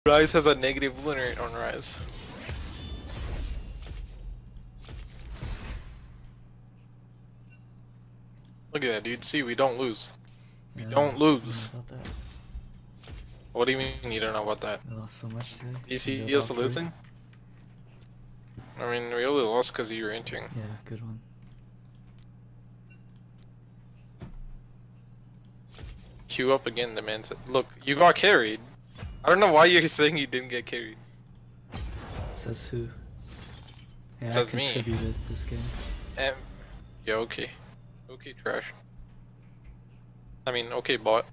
Rise has a negative win rate on Rise. Look at that, dude. See, we don't lose. We don't lose. What do you mean you don't know about that? We lost so much today. You see us losing? I mean, we only lost because you were entering. Yeah, good one. Queue up again, the man said. Look, you got carried. I don't know why you're saying you didn't get carried. Says who? Yeah, Says I me. contributed this game. Yeah, okay. Okay, trash. I mean, okay, bot.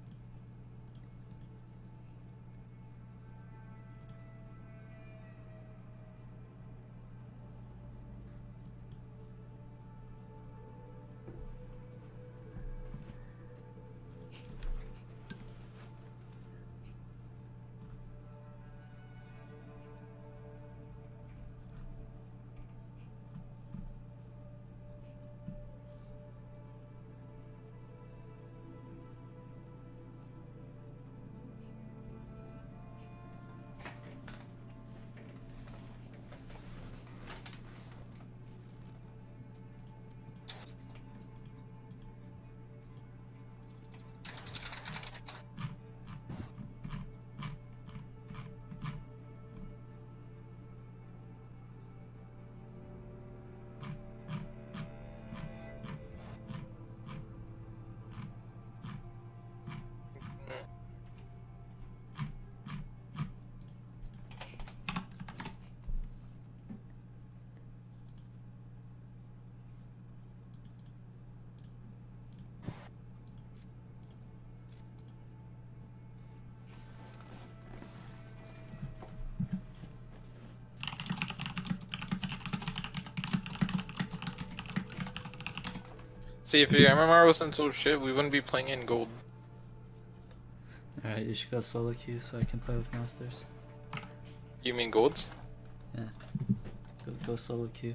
See, if your MMR wasn't so shit, we wouldn't be playing in gold. Alright, you should go solo queue so I can play with masters. You mean golds? Yeah. Go solo queue.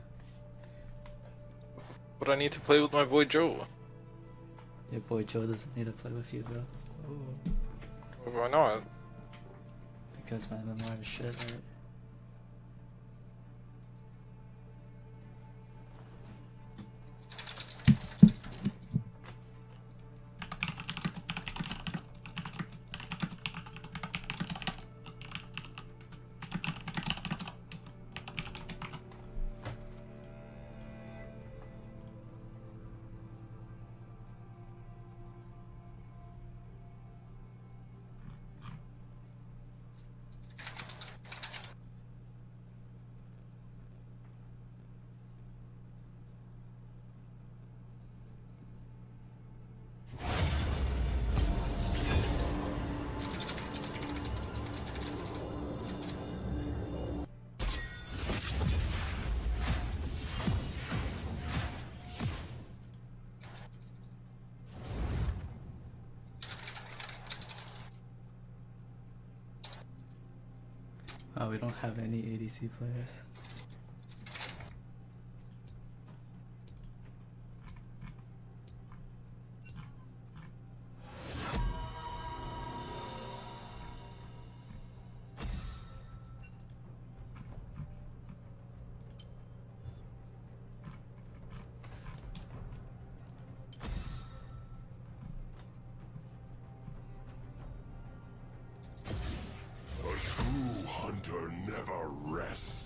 But I need to play with my boy Joe. Your boy Joe doesn't need to play with you though. Ooh. Why not? Because my MMR is shit, right? Oh, we don't have any ADC players. A true hunter never rests.